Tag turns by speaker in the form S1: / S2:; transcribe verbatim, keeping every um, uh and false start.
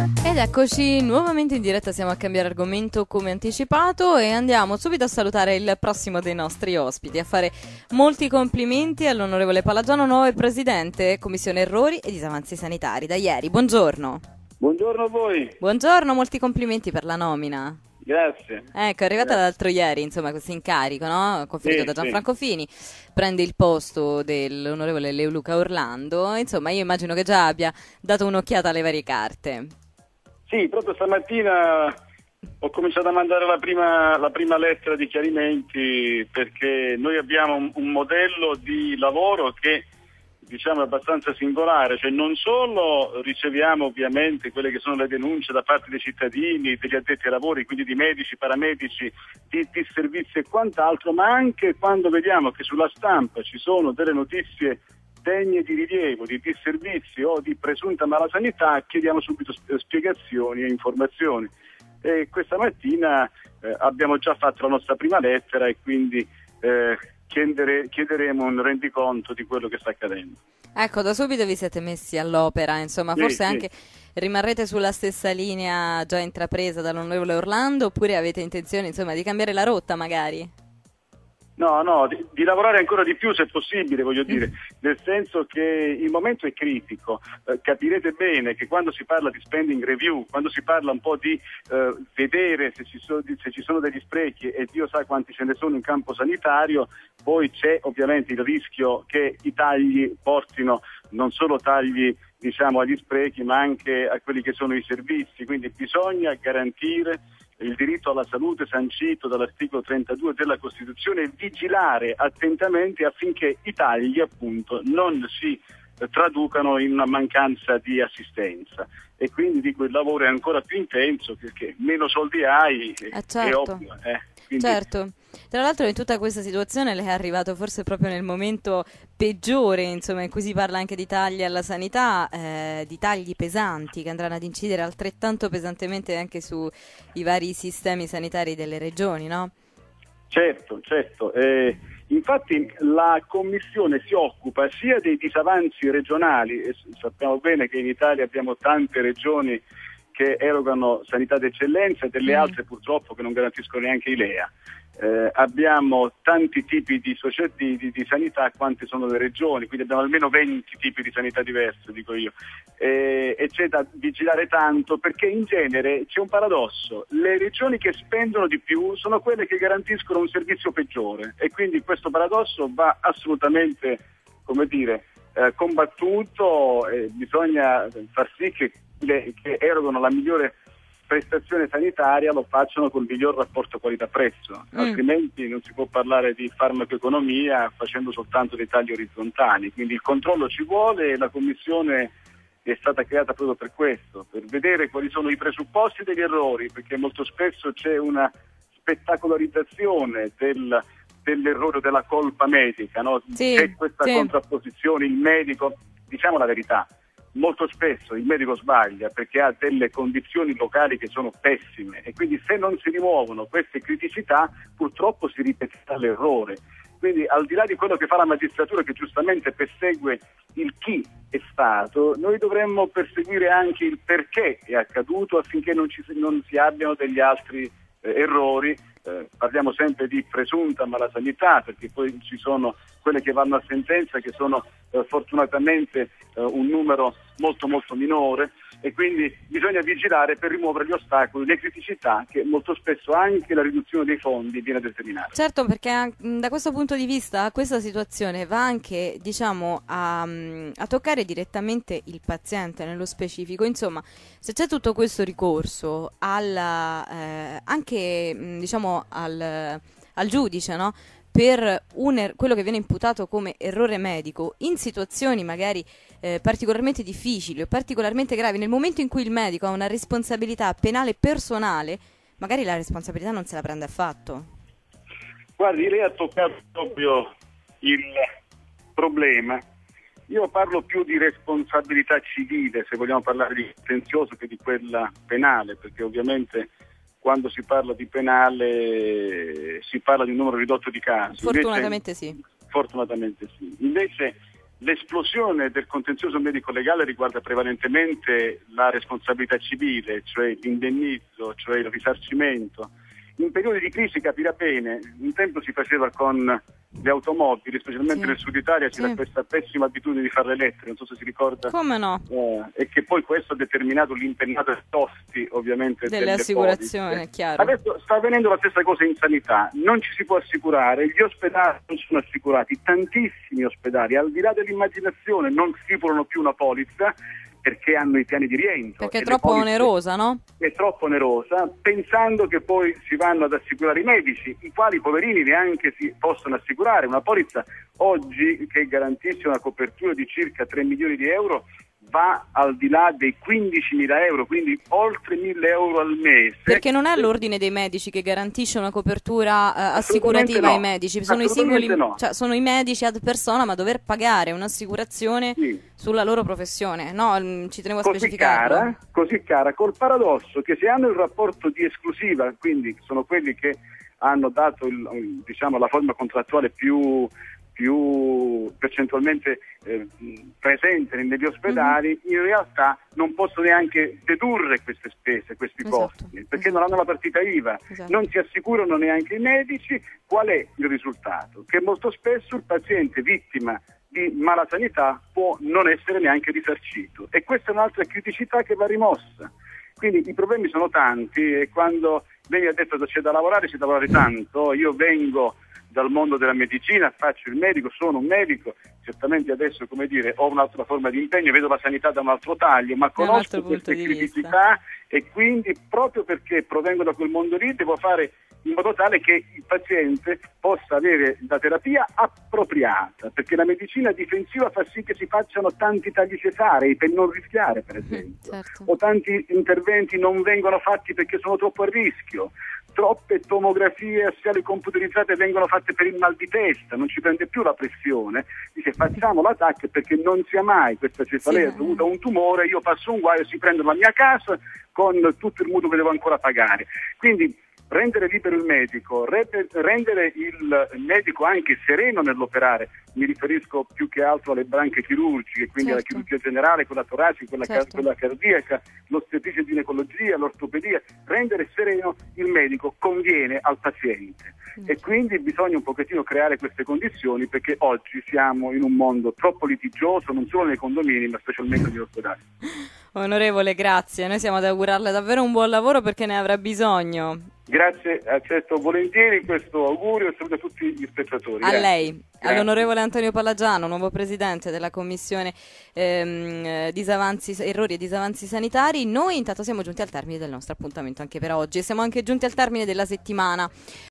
S1: Ed eccoci nuovamente in diretta, siamo a cambiare argomento come anticipato e andiamo subito a salutare il prossimo dei nostri ospiti, a fare molti complimenti all'onorevole Palagiano, nuovo presidente Commissione Errori e Disavanzi Sanitari da ieri. Buongiorno.
S2: Buongiorno a voi.
S1: Buongiorno, molti complimenti per la nomina.
S2: Grazie.
S1: Ecco, è arrivata
S2: Grazie.
S1: l'altro ieri, insomma, questo incarico, no? Conferito
S2: Sì,
S1: da Gianfranco
S2: sì.
S1: Fini, prende il posto dell'onorevole Leoluca Orlando. Insomma, io immagino che già abbia dato un'occhiata alle varie carte.
S2: Sì, proprio stamattina ho cominciato a mandare la prima, la prima lettera di chiarimenti, perché noi abbiamo un, un modello di lavoro che, diciamo, è abbastanza singolare, cioè non solo riceviamo ovviamente quelle che sono le denunce da parte dei cittadini, degli addetti ai lavori, quindi di medici, paramedici, di, di servizi e quant'altro, ma anche quando vediamo che sulla stampa ci sono delle notizie degne di rilievo, di disservizi o di presunta malasanità, chiediamo subito spiegazioni e informazioni. E questa mattina eh, abbiamo già fatto la nostra prima lettera e quindi eh, chiedere, chiederemo un rendiconto di quello che sta accadendo.
S1: Ecco, da subito vi siete messi all'opera, insomma,
S2: Sì,
S1: forse
S2: sì.
S1: anche rimarrete sulla stessa linea già intrapresa dall'onorevole Orlando, oppure avete intenzione, insomma, di cambiare la rotta magari?
S2: No, no, di, di lavorare ancora di più se possibile, voglio dire, nel senso che il momento è critico. Eh, capirete bene che quando si parla di spending review, quando si parla un po' di eh, vedere se ci, so, se ci sono degli sprechi, e Dio sa quanti ce ne sono in campo sanitario, poi c'è ovviamente il rischio che i tagli portino non solo tagli, diciamo, agli sprechi, ma anche a quelli che sono i servizi. Quindi bisogna garantire il diritto alla salute sancito dall'articolo trentadue della Costituzione e vigilare attentamente affinché i tagli, appunto, non si eh, traducano in una mancanza di assistenza. E quindi dico, il lavoro è ancora più intenso perché meno soldi hai,
S1: Eh,
S2: è
S1: certo.
S2: ovvio. Eh. Quindi...
S1: Certo. Tra l'altro in tutta questa situazione lei è arrivato forse proprio nel momento peggiore, insomma, in cui si parla anche di tagli alla sanità, eh, di tagli pesanti che andranno ad incidere altrettanto pesantemente anche sui vari sistemi sanitari delle regioni, no?
S2: Certo, certo. Eh, infatti la Commissione si occupa sia dei disavanzi regionali, e sappiamo bene che in Italia abbiamo tante regioni che erogano sanità d'eccellenza e delle
S1: Mm.
S2: altre purtroppo che non garantiscono neanche i L E A. Eh, abbiamo tanti tipi di, socia- di, di, di sanità quante sono le regioni, quindi abbiamo almeno venti tipi di sanità diverse, dico io, eh, e c'è da vigilare tanto perché in genere c'è un paradosso: le regioni che spendono di più sono quelle che garantiscono un servizio peggiore, e quindi questo paradosso va assolutamente, come dire, eh, combattuto, e bisogna far sì che, le, che erogano la migliore prestazione sanitaria lo facciano col miglior rapporto qualità-prezzo,
S1: Mm.
S2: altrimenti non si può parlare di farmacoeconomia facendo soltanto dei tagli orizzontali. Quindi il controllo ci vuole e la Commissione è stata creata proprio per questo, per vedere quali sono i presupposti degli errori, perché molto spesso c'è una spettacolarizzazione del, dell'errore o della colpa medica, no?
S1: Sì,
S2: C'è questa
S1: sì.
S2: contrapposizione, il medico, diciamo la verità, molto spesso il medico sbaglia perché ha delle condizioni locali che sono pessime, e quindi se non si rimuovono queste criticità purtroppo si ripeterà l'errore. Quindi al di là di quello che fa la magistratura, che giustamente persegue il chi è stato, noi dovremmo perseguire anche il perché è accaduto, affinché non, ci, non si abbiano degli altri eh, errori. Eh, parliamo sempre di presunta malasanità, perché poi ci sono quelle che vanno a sentenza, che sono eh, fortunatamente eh, un numero molto molto minore, e quindi bisogna vigilare per rimuovere gli ostacoli, le criticità che molto spesso anche la riduzione dei fondi viene a determinare.
S1: Certo, perché an- da questo punto di vista questa situazione va anche, diciamo, a, a toccare direttamente il paziente nello specifico. Insomma, se c'è tutto questo ricorso alla, eh, anche, mh, diciamo, al, al giudice, no? Per un er- quello che viene imputato come errore medico in situazioni magari eh, particolarmente difficili o particolarmente gravi, nel momento in cui il medico ha una responsabilità penale personale, magari la responsabilità non se la prende affatto.
S2: Guardi, lei ha toccato proprio il problema. Io parlo più di responsabilità civile, se vogliamo parlare di contenzioso, che di quella penale, perché ovviamente quando si parla di penale si parla di un numero ridotto di casi.
S1: Fortunatamente
S2: Invece,
S1: sì.
S2: Fortunatamente sì. Invece l'esplosione del contenzioso medico-legale riguarda prevalentemente la responsabilità civile, cioè l'indennizzo, cioè il risarcimento. In periodi di crisi capirà bene, un tempo si faceva con le automobili, specialmente
S1: Sì.
S2: nel sud Italia c'era
S1: Sì.
S2: questa pessima abitudine di farle elettriche, non so se si ricorda.
S1: Come no?
S2: Eh, e che poi questo ha determinato l'impennata dei costi ovviamente
S1: Delle
S2: delle
S1: assicurazioni,
S2: polizze.
S1: è chiaro.
S2: Adesso sta avvenendo la stessa cosa in sanità, non ci si può assicurare, gli ospedali non sono assicurati, tantissimi ospedali al di là dell'immaginazione non stipulano più una polizza perché hanno i piani di rientro.
S1: Perché è
S2: e le
S1: troppo
S2: polizze-
S1: onerosa, no?
S2: È troppo onerosa, pensando che poi si vanno ad assicurare i medici, i quali poverini neanche si possono assicurare. Una polizza oggi che garantisce una copertura di circa tre milioni di euro va al di là dei quindicimila euro, quindi oltre mille euro al mese.
S1: Perché non è l'ordine dei medici che garantisce una copertura eh, assicurativa
S2: no.
S1: ai medici, sono i
S2: Assolutamente
S1: singoli,
S2: no.
S1: cioè sono i medici ad persona, ma dover pagare un'assicurazione
S2: Sì.
S1: sulla loro professione. No, mm, ci tenevo a
S2: Così
S1: specificarlo.
S2: cara, così cara, col paradosso che se hanno il rapporto di esclusiva, quindi sono quelli che hanno dato il, diciamo, la forma contrattuale più, più percentualmente eh, presente negli ospedali, mm-hmm. in realtà non possono neanche dedurre queste spese, questi
S1: Esatto,
S2: costi, perché
S1: esatto.
S2: non hanno la partita I V A,
S1: Esatto.
S2: non si assicurano neanche i medici. Qual è il risultato? Che molto spesso il paziente vittima di malasanità può non essere neanche risarcito, e questa è un'altra criticità che va rimossa. Quindi i problemi sono tanti, e quando lei mi ha detto che c'è da lavorare, c'è da lavorare tanto. Io vengo dal mondo della medicina, faccio il medico, sono un medico, certamente adesso, come dire, ho un'altra forma di impegno, vedo la sanità da un altro taglio, ma conosco queste criticità, e quindi proprio perché provengo da quel mondo lì devo fare in modo tale che il paziente possa avere la terapia appropriata, perché la medicina difensiva fa sì che si facciano tanti tagli cesarei per non rischiare, per esempio,
S1: certo.
S2: o tanti interventi non vengono fatti perché sono troppo a rischio. Troppe tomografie assiali computerizzate vengono fatte per il mal di testa, non ci prende più la pressione, dice facciamo la T A C perché non sia mai questa cefalea
S1: Sì.
S2: dovuta a un tumore, io passo un guaio, si prendono la mia casa con tutto il mutuo che devo ancora pagare. Quindi rendere libero il medico, rendere il medico anche sereno nell'operare, mi riferisco più che altro alle branche chirurgiche, quindi
S1: certo.
S2: alla chirurgia generale, quella toracica, quella,
S1: certo.
S2: car- quella cardiaca, l'ostetricia e ginecologia, l'ortopedia, rendere sereno il medico conviene al paziente. Mm. E quindi bisogna un pochettino creare queste condizioni, perché oggi siamo in un mondo troppo litigioso, non solo nei condomini ma specialmente negli ospedali.
S1: Onorevole, grazie, noi siamo ad augurarle davvero un buon lavoro perché ne avrà bisogno.
S2: Grazie, accetto volentieri questo augurio e saluto tutti gli spettatori.
S1: A
S2: Grazie.
S1: lei,
S2: Grazie.
S1: all'onorevole Antonio Palagiano, nuovo presidente della Commissione ehm, disavanzi, errori e disavanzi sanitari. Noi intanto siamo giunti al termine del nostro appuntamento anche per oggi e siamo anche giunti al termine della settimana.